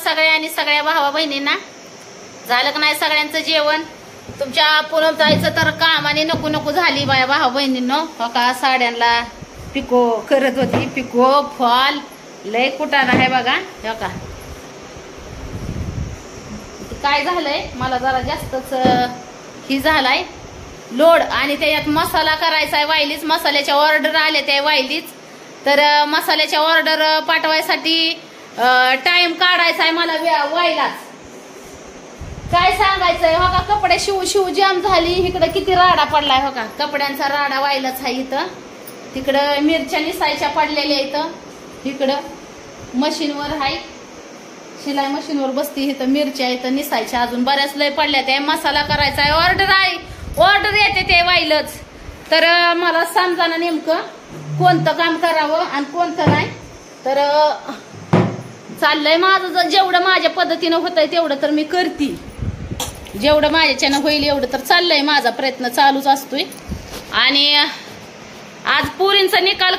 सगळ्या आणि सगळ्या भावा बहिणींना. झालं का नाही सगळ्यांचं जेवण? तुमच्या पुन्हा जायचं तर काम आणि नको नको झाली बाया भावा बहिणींनो. हो का, साड्यांना पिको करत होती, पिको फॉल लय कुटाणा आहे बघा. हो का, काय झालंय मला जरा जास्तच ही झालाय लोड आणि त्याच्यात मसाला करायचा आहे. वायलीच मसाल्याच्या ऑर्डर आले त्या वायलीच, तर मसाल्याच्या ऑर्डर पाठवायसाठी टाइम काढायचा आहे मला व्हायलाच. काय सांगायचंय हो का, कपडे शिव जाम झाली. इकडं किती राडा पडलाय हो का, कपड्यांचा राडा व्हायलाच आहे. इथं तिकडं मिरच्या निसायच्या पडलेल्या इथं, इकडं मशीनवर आहे, शिलाई मशीनवर बसती. इथं मिरच्या इथं निसायच्या अजून बऱ्याच लय पडल्या. त्या मसाला करायचा आहे, ऑर्डर येते ते व्हायलच. तर मला समजा ना नेमकं कोणतं काम करावं आणि कोणतं नाही. तर चाललंय माझं जेवढं माझ्या पद्धतीनं होतंय तेवढं तर मी करते, जेवढं माझ्याच्यानं होईल एवढं तर चाललंय. माझा प्रयत्न चालूच असतोय. आणि आज पुरींचा निकाल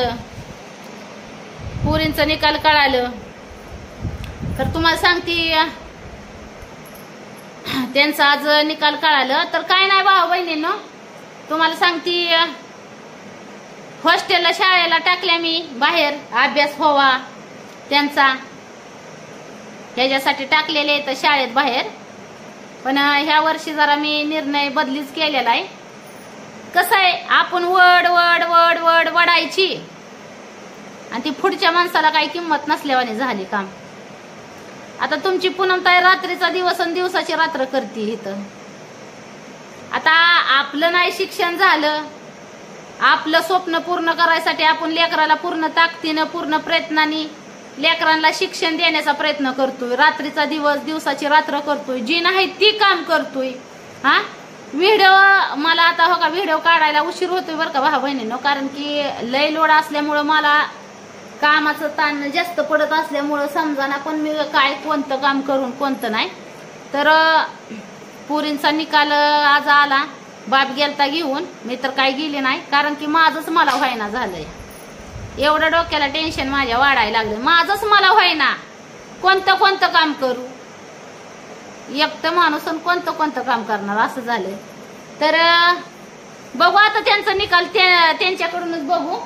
कळालं, तर तुम्हाला सांगते त्यांचा आज निकाल कळालं. तर काय नाही भावा बहिणींनो, तुम्हाला सांगते हॉस्टेलला शाळेला टाकल्या मी बाहेर, अभ्यास व्हावा त्यांचा, ह्याच्यासाठी टाकलेले आहेत शाळेत बाहेर. पण ह्या वर्षी जरा मी निर्णय बदलीच केलेला आहे. कसं आहे, आपण वड वडायची आणि ती पुढच्या माणसाला काही किंमत नसल्यावानी झाली काम. आता तुमची पूनमताई रात्रीचा दिवस आणि दिवसाची रात्र करते इथं. आता आपलं नाही शिक्षण झालं, आपलं स्वप्न पूर्ण करायसाठी आपण लेकराला पूर्ण ताकदीनं पूर्ण प्रयत्नाने लेकरांना शिक्षण देण्याचा प्रयत्न करतोय. रात्रीचा दिवस दिवसाची रात्र करतोय, जी नाही ती काम करतोय. हा व्हिडिओ मला आता हो का व्हिडिओ काढायला उशीर होतोय बरं का भावा बहिणींनो, कारण की लय लोड असल्यामुळं मला कामाचं ताण जास्त पडत असल्यामुळं समजाना पण मी काय कोणतं काम करून कोणतं नाही. तर पुरींचा निकाल आज आला, बाप गेलता घेऊन, मी तर काय गेले नाही, कारण की माझंच मला व्हायना झालंय. एवढं डोक्याला टेन्शन माझ्या वाढायला लागलं, माझंच मला व्हायना. कोणतं काम करू, एकटं माणूस कोणतं काम करणार असं झालंय. तर बघू आता त्यांचा निकाल त्यांच्याकडूनच बघू.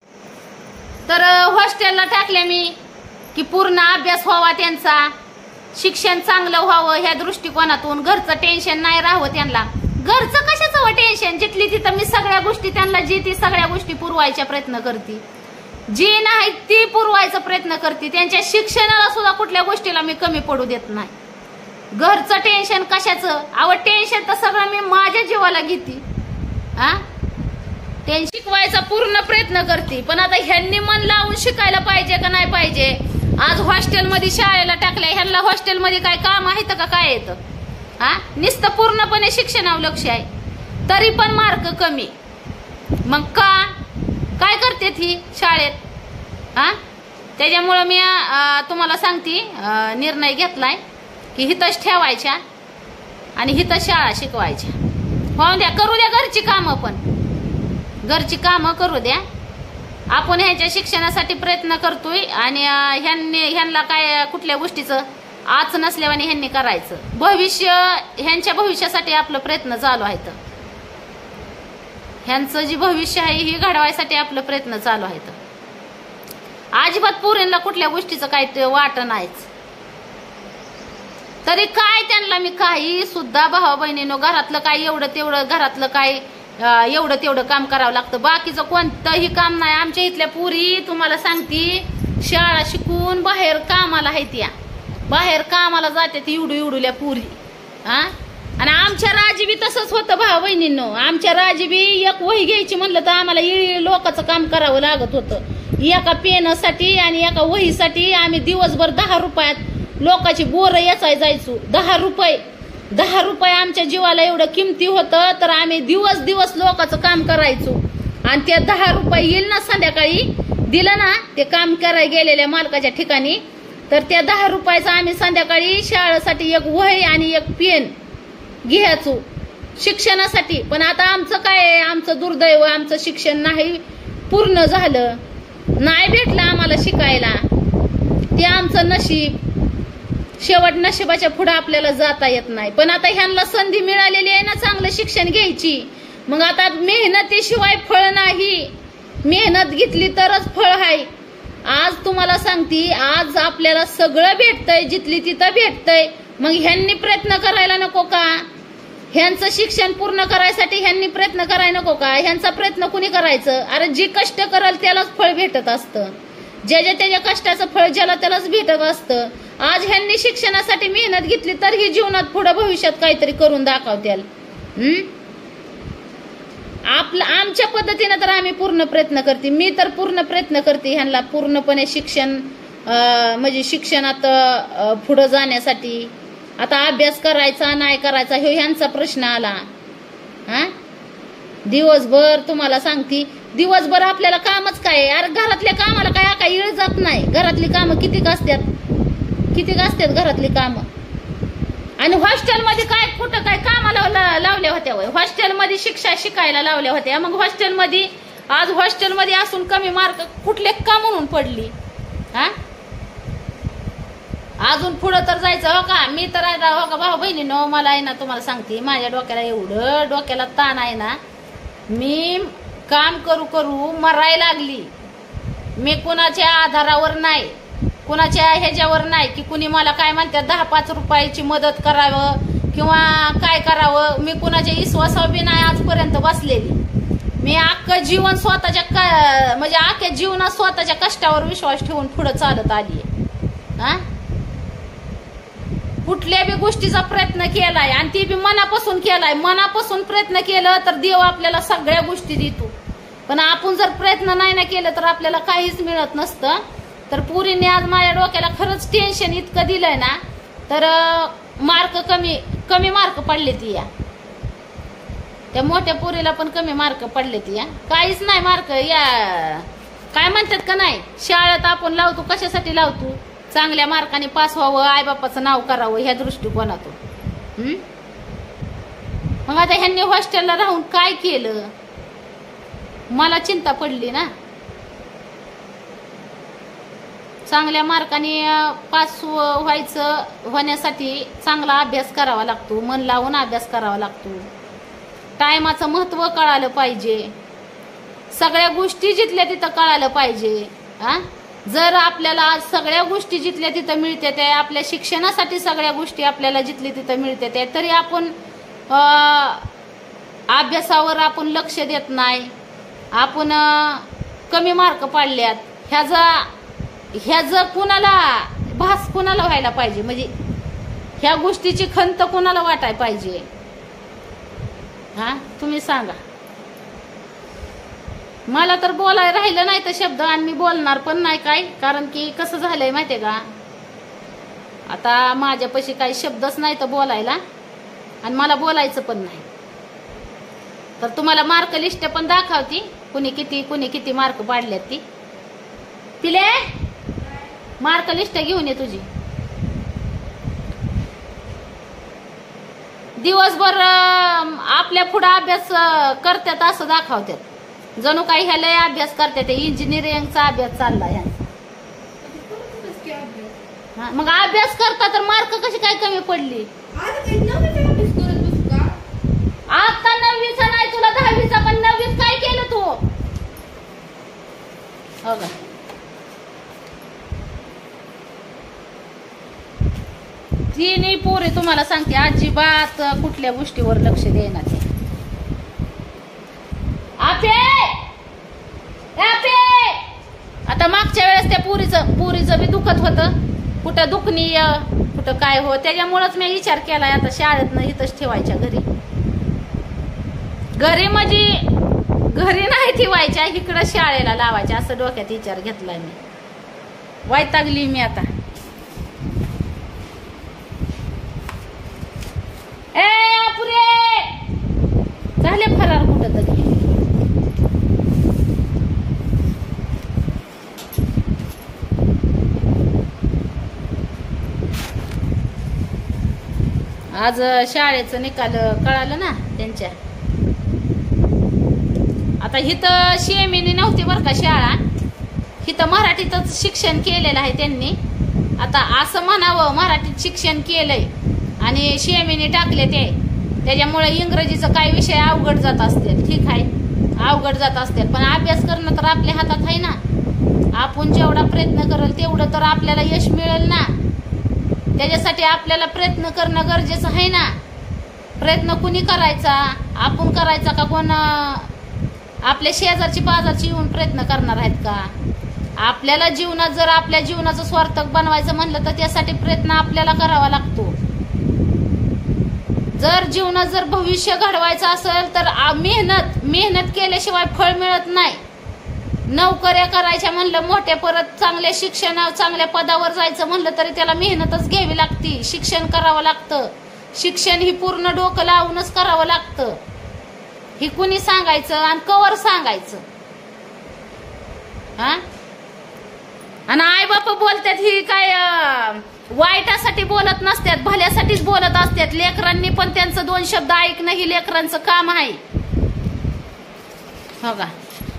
तर हॉस्टेलला टाकले मी की पूर्ण अभ्यास व्हावा त्यांचा, शिक्षण चांगलं व्हावं ह्या दृष्टिकोनातून. घरचं टेन्शन नाही राहावं त्यांना. घरचं कशाचं हवं टेन्शन, जिथली तिथं मी सगळ्या गोष्टी त्यांना जी ती सगळ्या गोष्टी पुरवायचा प्रयत्न करते, जी नाही ती पुरवायचा प्रयत्न करते. त्यांच्या शिक्षणाला सुद्धा कुठल्या गोष्टीला मी कमी पडू देत नाही. घरचं टेन्शन कशाचं, टेन्शन तर सगळं मी माझ्या जीवाला घेते. त्यांनी शिकवायचा पूर्ण प्रयत्न करते. पण आता ह्यांनी मन लावून शिकायला पाहिजे का नाही पाहिजे. आज हॉस्टेलमध्ये शाळेला टाकलंय, ह्यांना हॉस्टेलमध्ये काय काम आहे का काय येतं? नुसतं पूर्णपणे शिक्षणावर लक्ष आहे, तरी पण मार्क कमी. मग काय करते ती शाळेत? त्याच्यामुळं मी तुम्हाला सांगते निर्णय घेतलाय की हितच ठेवायच्या आणि हितच शाळा शिकवायच्या. हो द्या, करू द्या घरची कामं करू द्या. आपण ह्याच्या शिक्षणासाठी प्रयत्न करतोय आणि ह्यांना काय कुठल्या गोष्टीचं आच नसल्याने ह्यांनी करायचं. ह्यांच्या भविष्यासाठी आपलं प्रयत्न चालू आहेत. ह्यांचं जे भविष्य आहे हे घडवायसाठी आपलं प्रयत्न चालू आहेत. अजिबात पोरींना कुठल्या गोष्टीचं काही वाट नाहीच. तरी काय त्यांना मी काही सुद्धा भावा बहिणीनो, घरातलं काय एवढं तेवढं काम करावं लागतं. बाकीचं कोणतंही काम नाही. आमच्या इथल्या पुरी तुम्हाला सांगते शाळा शिकून बाहेर कामाला आहेत, या बाहेर कामाला जाते ती एवढूल्या पुरी. आणि आमच्या राजीबी तसंच होतं भावा बहिणींनो. आमच्या राजीबी एक वही घ्यायची म्हणलं तर आम्हाला लोकांचं काम करावं लागत होतं. एका पेनसाठी आणि एका वहीसाठी आम्ही दिवसभर 10 रुपयात लोकांची बोरं याचाय जायचो. 10 रुपये आमच्या जीवाला एवढं किमती होतं. तर आम्ही दिवस लोकांचं काम करायचो आणि त्या 10 रुपये येईल ना संध्याकाळी दिलं ना ते काम करायला गेलेल्या मालकाच्या ठिकाणी, तर त्या 10 रुपयाचं आम्ही संध्याकाळी शाळेसाठी एक वही आणि एक पेन घ्यायचो शिक्षणासाठी. पण आता आमचं काय, आमचं दुर्दैव, आमचं शिक्षण नाही पूर्ण झालं, नाही भेटलं आम्हाला शिकायला. ते आमचं नशीब. शेवट नशिबाच्या पुढे आपल्याला जाता येत नाही. पण आता ह्यांना संधी मिळालेली आहे ना चांगलं शिक्षण घ्यायची. मग आता मेहनतीशिवाय फळ नाही, मेहनत घेतली तरच फळ आहे. आज तुम्हाला सांगते, आज आपल्याला सगळं भेटतंय, जिथली तिथं भेटतंय. मग ह्यांनी प्रयत्न करायला नको का? ह्यांचं शिक्षण पूर्ण करायसाठी ह्यांनी प्रयत्न करायला नको का? ह्यांचा प्रयत्न कुणी करायचं? अरे जे कष्ट करल त्यालाच फळ भेटत असतं. ज्याच्या त्याच्या कष्टाचं फळ ज्याला त्यालाच भेटत असतं. आज ह्यांनी शिक्षणासाठी मेहनत घेतली तर ही जीवनात पुढे भविष्यात काहीतरी करून दाखवत्याल. आमच्या पद्धतीनं तर आम्ही पूर्ण प्रयत्न करते. मी तर पूर्ण प्रयत्न करते ह्यांना पूर्णपणे शिक्षण म्हणजे शिक्षणात पुढे जाण्यासाठी. आता अभ्यास करायचा नाही करायचा हे ह्यांचा प्रश्न आला. दिवसभर तुम्हाला सांगते, दिवसभर आपल्याला कामच काय? अरे घरातल्या कामाला काय वेळ जात नाही. घरातली कामं किती असतात घरातली कामं. आणि हॉस्टेलमध्ये काय कुठं काय कामाला लावल्या होत्या? हॉस्टेलमध्ये शिकायला लावल्या होत्या. मग हॉस्टेलमध्ये आज हॉस्टेलमध्ये असून कमी मार्क कुठले का म्हणून पडली? अजून पुढं तर जायचं हो का? मी तर हो का भाऊ बहिणीनो, मला आहे ना तुम्हाला सांगते, माझ्या डोक्याला एवढं डोक्याला ताण आहे ना, मी काम करू करू मरायला लागली. मी कुणाच्या आधारावर नाही, कुणाच्या ह्याच्यावर नाही की कुणी मला काय म्हणतात 10-5 रुपयाची मदत करावं किंवा काय करावं. मी कुणाच्या विश्वासावर बी नाही आजपर्यंत बसलेली. मी अख्खं जीवन स्वतःच्या म्हणजे अख्ख्या जीवनात स्वतःच्या कष्टावर विश्वास ठेवून पुढे चालत आली. कुठल्या बी गोष्टीचा प्रयत्न केलाय आणि ती बी मनापासून केलाय. मनापासून प्रयत्न केलं तर देव आपल्याला सगळ्या गोष्टी देतो. पण आपण जर प्रयत्न नाही ना केलं तर आपल्याला काहीच मिळत नसतं. तर पुरीने आज माझ्या डोक्याला खरंच टेन्शन इतकं दिलंय ना, तर मार्क कमी मार्क पडले ती या. त्या मोठ्या पुरीला पण कमी मार्क पडले ती या. काहीच नाही मार्क या काय म्हणतात का नाही, शाळेत आपण लावतो कशासाठी लावतो? चांगल्या मार्काने पास व्हावं, आईबापाचं नाव करावं ह्या दृष्टिकोनातून. मग आता ह्यांनी हॉस्टेलला राहून काय केलं? मला चिंता पडली ना. चांगल्या मार्काने पास होण्यासाठी चांगला अभ्यास करावा लागतो, मन लावून अभ्यास करावा लागतो. टायमाचं महत्व कळालं पाहिजे, सगळ्या गोष्टी जिथल्या तिथं कळालं पाहिजे. जर आपल्याला सगळ्या गोष्टी जिथल्या तिथं मिळते त्या, आपल्या शिक्षणासाठी सगळ्या गोष्टी आपल्याला जिथली तिथं मिळते त्या, तरी आपण अभ्यासावर आपण लक्ष देत नाही. आपण कमी मार्क पाडल्यात ह्याचं कुणाला भास कुणाला व्हायला पाहिजे? म्हणजे ह्या गोष्टीची खंत कुणाला वाटायला पाहिजे? तुम्ही सांगा. मला तर बोलायला राहिलं नाही तर शब्द, आणि मी बोलणार पण नाही काय. कारण की कसं झालंय माहितीये का, आता माझ्यापाशी काही शब्दच नाही तर बोलायला, आणि मला बोलायचं पण नाही. तर तुम्हाला मार्क लिस्ट पण दाखवती, कुणी किती मार्क पाडल्यात ती. पिले मार्क लिस्ट घेऊन ये तुझी. दिवसभर आपल्या पुढे अभ्यास करतात असं दाखवतात, जणू काही ह्याला अभ्यास करतात. इंजिनिअरिंगचा अभ्यास चालला ह्यांचा. मग अभ्यास करता तर मार्क कशी काय कमी पडली? आता 9वीचा नाही तुला 10वीचा, पण 9वीत काय केलं तू? हो का, तिन्ही पोरे तुम्हाला सांगते अजिबात कुठल्या गोष्टीवर लक्ष देणार. आता मागच्या वेळेस त्या पुरीचं बी दुखत होतं, कुठं दुखणीय कुठं काय हो. त्याच्यामुळेच मी विचार केलाय आता शाळेत इथंच ठेवायच्या घरी म्हणजे घरी नाही ठेवायच्या, इकडं शाळेला लावायच्या असं डोक्यात विचार घेतलाय मी. वैतागली मी आता. झाले फरार कुठं तरी. आज शाळेचं निकाल कळालं ना त्यांच्या. आता हिथं शेमीने नव्हती बरं का शाळा, हिथं मराठीतच शिक्षण केलेलं आहे त्यांनी. आता असं म्हणावं मराठीत शिक्षण केलंय आणि शेमीने टाकले ते, त्याच्यामुळे इंग्रजीचं काही विषय अवघड जात असतील, ठीक आहे अवघड जात असतील, पण अभ्यास करणं तर आपल्या हातात आहे ना. आपण जेवढा प्रयत्न करेल तेवढं तर आपल्याला यश मिळेल ना. त्याच्यासाठी आपल्याला प्रयत्न करणं गरजेचं आहे ना. प्रयत्न कुणी करायचा, आपण करायचा का कोण आपल्या शेजारची पाजारची येऊन प्रयत्न करणार आहेत का? आपल्याला जीवनात जर आपल्या जीवनाचं स्वार्थक बनवायचं म्हणलं तर त्यासाठी प्रयत्न आपल्याला करावा लागतो. जर जीवनात जर भविष्य घडवायचं असेल तर मेहनत केल्याशिवाय फळ मिळत नाही. नोकऱ्या करायच्या म्हणलं, मोठ्या परत चांगल्या शिक्षण चांगल्या पदावर जायचं म्हणलं तरी त्याला मेहनतच घ्यावी लागते, शिक्षण करावं लागतं. शिक्षण ही पूर्ण डोकं लावूनच करावं लागतं. ही कुणी सांगायचं आणि कवर सांगायचं हा? आणि आई बाप बोलतात ही काय वाईटासाठी बोलत नसतात, भल्यासाठीच बोलत असतात. लेकरांनी पण त्यांचं दोन शब्द ऐकणं ही लेकरांचं काम आहे. हो का,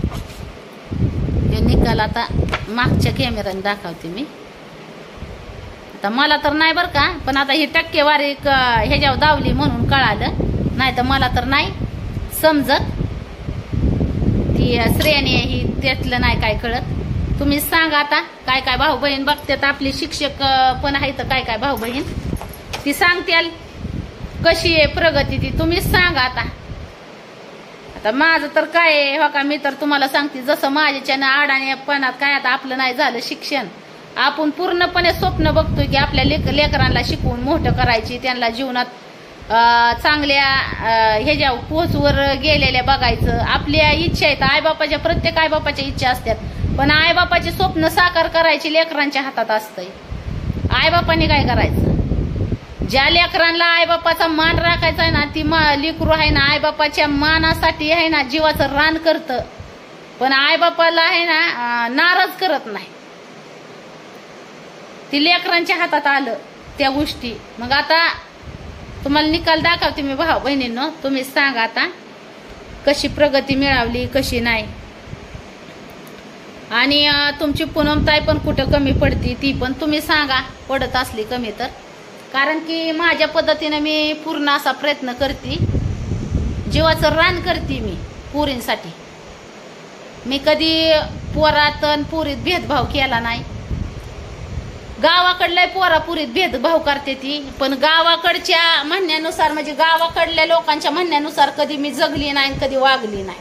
हे निकाल आता मागच्या कॅमेऱ्याने दाखवते मी. आता मला तर नाही बरं का, पण आता ही टक्केवारी ह्याच्यावर दावली म्हणून कळालं, नाही तर मला तर नाही समजत. ती श्रेणी ही त्यातलं नाही काय कळत. तुम्ही सांगा आता, काय काय भाऊ बहीण बघतात, आपले शिक्षक पण आहेत काय काय भाऊ बहीण, ती सांगतील कशी आहे प्रगती ती तुम्हीच सांगा आता. आता माझं तर काय आहे हो का, मी तर तुम्हाला सांगते जसं माझ्याच्या अडाणीपणात काय आता आपलं नाही झालं शिक्षण. आपण पूर्णपणे स्वप्न बघतोय की आपल्या लेकरांना शिकवून मोठं करायची, त्यांना जीवनात चांगल्या ह्याच्या पोचवर गेलेल्या बघायचं. आपल्या इच्छा आहेत, आईबापाच्या प्रत्येक आईबापाच्या इच्छा असतात, पण आईबापाचे स्वप्न साकार करायची लेकरांच्या हातात असतंय. आईबापांनी काय करायचं, ज्या लेकरांना आईबापाचा मान राखायचा आहे ना, ती लेकरू आहे ना आईबापाच्या मानासाठी आहे ना जीवाचं रान करतं, पण आईबापाला आहे ना नाराज करत नाही. ती लेकरांच्या हातात आलं त्या गोष्टी. मग आता तुम्हाला निकाल दाखवते मी भाऊ बहिणींनो, तुम्ही सांगा आता कशी प्रगती मिळवली कशी नाही. आणि तुमची पूनमताई पण कुठं कमी पडती ती पण तुम्ही सांगा, पडत असली कमी तर. कारण की माझ्या पद्धतीने मी पूर्ण असा प्रयत्न करते, जीवाचं रान करते मी पोरींसाठी. मी कधी पोरात आणि पुरीत भेदभाव केला नाही. गावाकडल्या पोरापुरीत भेदभाव करते ती, पण गावाकडच्या म्हणण्यानुसार म्हणजे गावाकडल्या लोकांच्या म्हणण्यानुसार कधी मी जगली नाही, कधी वागली नाही.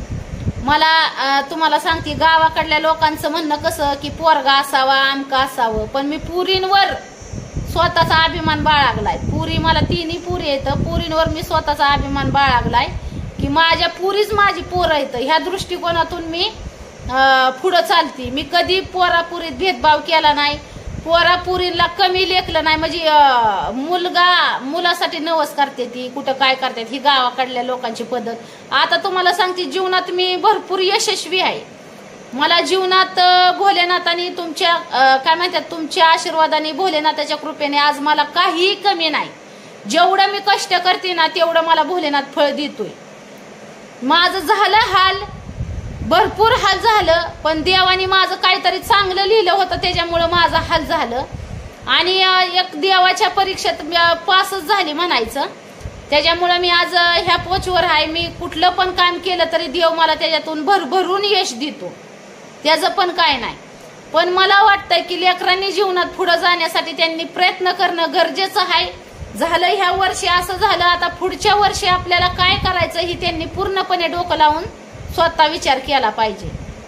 मला तुम्हाला सांगते, गावाकडल्या लोकांचं म्हणणं कसं की पोरगा असावा आमका असावं, पण मी पुरींवर स्वतःचा अभिमान बाळगलाय. पुरी मला तिन्ही पुरी येतं, पुरींवर मी स्वतःचा अभिमान बाळगलाय की माझ्या पुरीच माझी पोरं येतं. ह्या दृष्टिकोनातून मी पुढं चालते. मी कधी पोरापुरीत भेदभाव केला नाही, पोरापुरीला कमी लेखलं नाही. म्हणजे मुलासाठी नवस करते ती, कुठं काय करतात, ही गावाकडल्या लोकांची पद्धत. आता तुम्हाला सांगते, जीवनात मी भरपूर यशस्वी आहे. मला जीवनात भोलेनाथाने तुमच्या काय म्हणतात तुमच्या आशीर्वादाने भोलेनाथाच्या कृपेने आज मला काही कमी नाही. जेवढं मी कष्ट करते ना तेवढं मला भोलेनाथ फळ देतोय. माझं झालं हाल, भरपूर हाल झालं, पण देवाने माझं काहीतरी चांगलं लिहिलं होतं त्याच्यामुळं माझं हाल झालं. आणि एक देवाच्या परीक्षेत पासच झाली म्हणायचं. त्याच्यामुळं मी आज ह्या पोचवर आहे. मी कुठलं पण काम केलं तरी देव मला त्याच्यातून भरभरून यश देतो, त्याचं पण काय नाही. पण मला वाटतंय की लेकरांनी जीवनात पुढे जाण्यासाठी त्यांनी प्रयत्न करणं गरजेचं आहे. झालं ह्या वर्षी असं झालं, आता पुढच्या वर्षी आपल्याला काय करायचं ही त्यांनी पूर्णपणे डोकं लावून स्वतः विचार केला पाहिजे.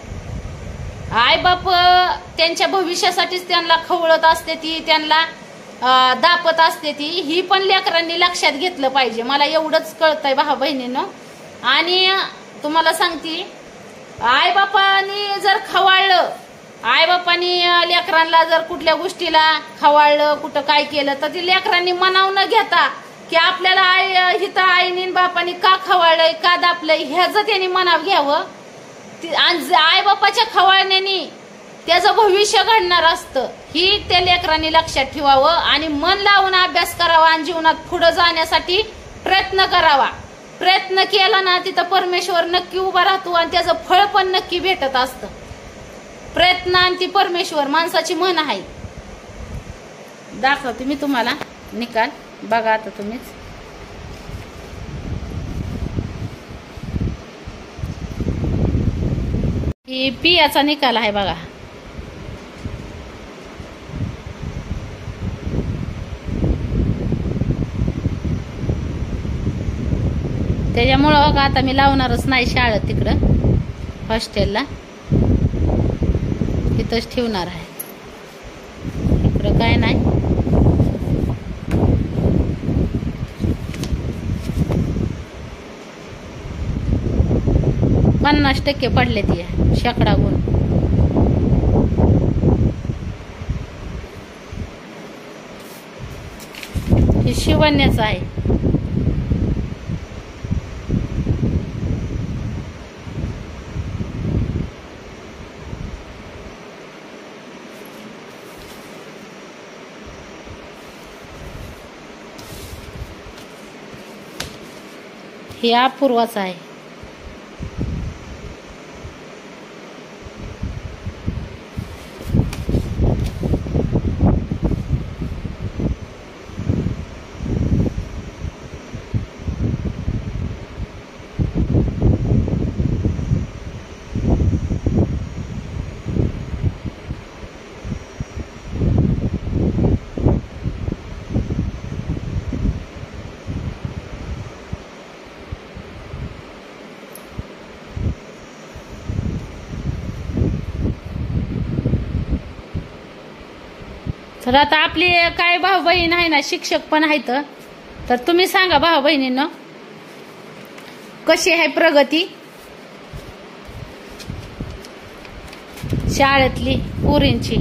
आईबाप त्यांच्या भविष्यासाठीच त्यांना खवळत असते ती, त्यांना दापत असते ती, ही पण लेकरांनी लक्षात घेतलं पाहिजे. मला एवढंच कळतंय भाऊ बहिणीनं. आणि तुम्हाला सांगते, आईबापांनी जर खवाळलं, आईबापांनी लेकरांना जर कुठल्या गोष्टीला खवाळलं, कुठं काय केलं, तर ती लेकरांनी मनाव न घेता की आपल्याला हिथं आईनी बापानी का खवाळलंय का दापलंय ह्याचं त्यांनी मनाव घ्यावं. आईबापाच्या खवाळण्याने त्याचं भविष्य घडणार असतं, ही त्या लेकरांनी लक्षात ठेवावं. आणि मन लावून अभ्यास करावा आणि जीवनात पुढे जाण्यासाठी प्रयत्न करावा. प्रयत्न केला ना तिथं परमेश्वर नक्की उभा राहतो आणि त्याचं फळ पण नक्की भेटत असतं. प्रयत्न आणि ती परमेश्वर, माणसाची म्हण आहे. दाखवते मी तुम्हाला निकाल, बघा आता तुम्हीच. ही पियाचा निकाल आहे बघा. त्याच्यामुळं बघा आता मी लावणारच नाही शाळेत तिकडं हॉस्टेलला, इथंच ठेवणार आहे. इकडं काय नाही. पन्नास टक्के पडले ती शेकडा गुण. हे शिवण्याचं आहे. हे अपूर्वाचं आहे. तर आता आपली काय भाऊ बहीण आहे ना, शिक्षक पण आहेत, तर तुम्ही सांगा भाऊ बहिणींनो कशी आहे प्रगती शाळेतली पोरींची.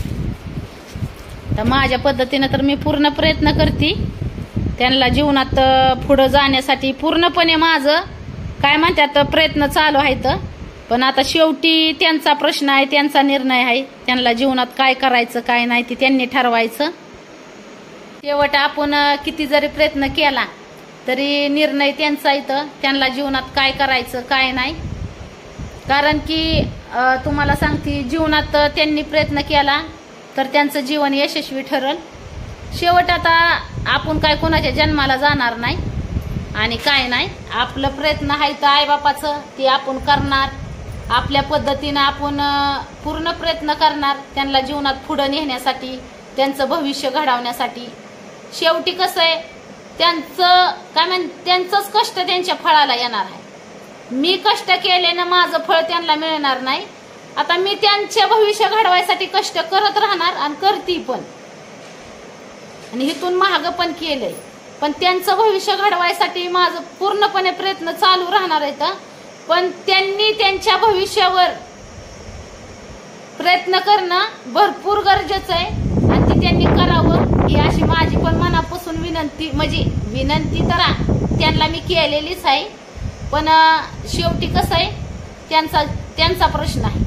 तर माझ्या पद्धतीनं तर मी पूर्ण प्रयत्न करते त्यांना जीवनात पुढं जाण्यासाठी. पूर्णपणे माझं काय म्हणतात प्रयत्न चालू आहेत. पण आता शेवटी त्यांचा प्रश्न आहे, त्यांचा निर्णय आहे. त्यांना जीवनात काय करायचं काय नाही ते त्यांनी ठरवायचं. शेवट आपण किती जरी प्रयत्न केला तरी निर्णय त्यांचा इथं, त्यांना जीवनात काय करायचं काय नाही. कारण की तुम्हाला सांगते, जीवनात त्यांनी प्रयत्न केला तर त्यांचं जीवन यशस्वी ठरल. शेवट आता आपण काय कोणाच्या जन्माला जाणार नाही आणि काय नाही. आपलं प्रयत्न आहे तर आईबापाचं ते आपण करणार. आपल्या पद्धतीनं आपण पूर्ण प्रयत्न करणार त्यांना जीवनात पुढं नेण्यासाठी, त्यांचं भविष्य घडवण्यासाठी. शेवटी कसं आहे, त्यांचं काय त्यांचंच कष्ट त्यांच्या फळाला येणार आहे. मी कष्ट केले ना माझं फळ त्यांना मिळणार नाही. आता मी त्यांचे भविष्य घडवायसाठी कष्ट करत राहणार आणि करते पण, आणि इथून महाग पण केलंय. पण त्यांचं भविष्य घडवायसाठी माझं पूर्णपणे प्रयत्न चालू राहणार आहेत. पण त्यांनी त्यांच्या भविष्यावर प्रयत्न करणं भरपूर गरजेचं आहे आणि ते त्यांनी करावं ही अशी माझी पण मनापासून विनंती. म्हणजे विनंती तर त्यांना मी केलेलीच आहे. पण शेवटी कसं आहे, त्यांचा प्रश्न आहे.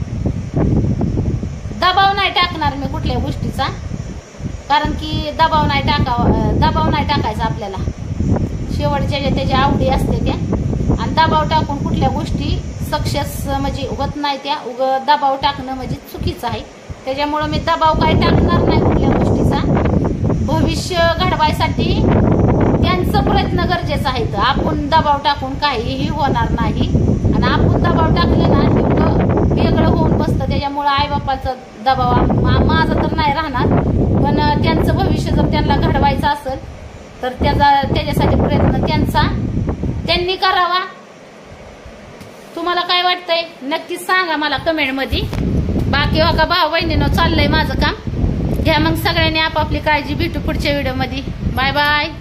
दबाव नाही टाकणार मी कुठल्या गोष्टीचा, कारण की दबाव नाही टाकायचा आपल्याला. शेवटच्या त्याच्या आवडी असते त्या, आणि दबाव टाकून कुठल्या गोष्टी सक्सेस म्हणजे होत नाही. त्या दबाव टाकणं म्हणजे चुकीचं आहे. त्याच्यामुळं मी दबाव काय टाकणार नाही कुठल्या गोष्टीचा. भविष्य घडवायसाठी त्यांचं प्रयत्न गरजेचं आहे. आपण दबाव टाकून काहीही होणार नाही. आणि आपण दबाव टाकलं ना तेवढं वेगळं होऊन बसतं. त्याच्यामुळं आईबापाचा दबाव माझा तर नाही राहणार. पण त्यांचं भविष्य जर त्यांना घडवायचं असेल तर त्याच्यासाठी प्रयत्न त्यांनी करावा. तुम्हाला काय वाटतंय नक्कीच सांगा मला कमेंट मध्ये. बाकी हो का भाऊ बहिणीनं चाललंय माझं काम. घ्या मग सगळ्यांनी आपापली काळजी. भेटू पुढच्या व्हिडिओ मध्ये. Bye bye.